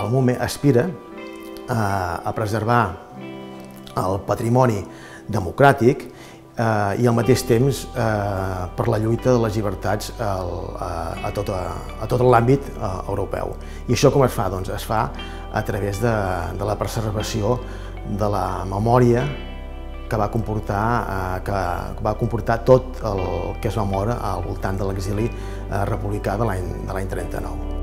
moment aspira a preservar el patrimoni democràtic i al mateix temps per la lluita de les llibertats a tot l'àmbit europeu. I això com es fa? Doncs es fa a través de la preservació de la memòria que va comportar tot el que es va moure al voltant de l'exili republicà de l'any 39.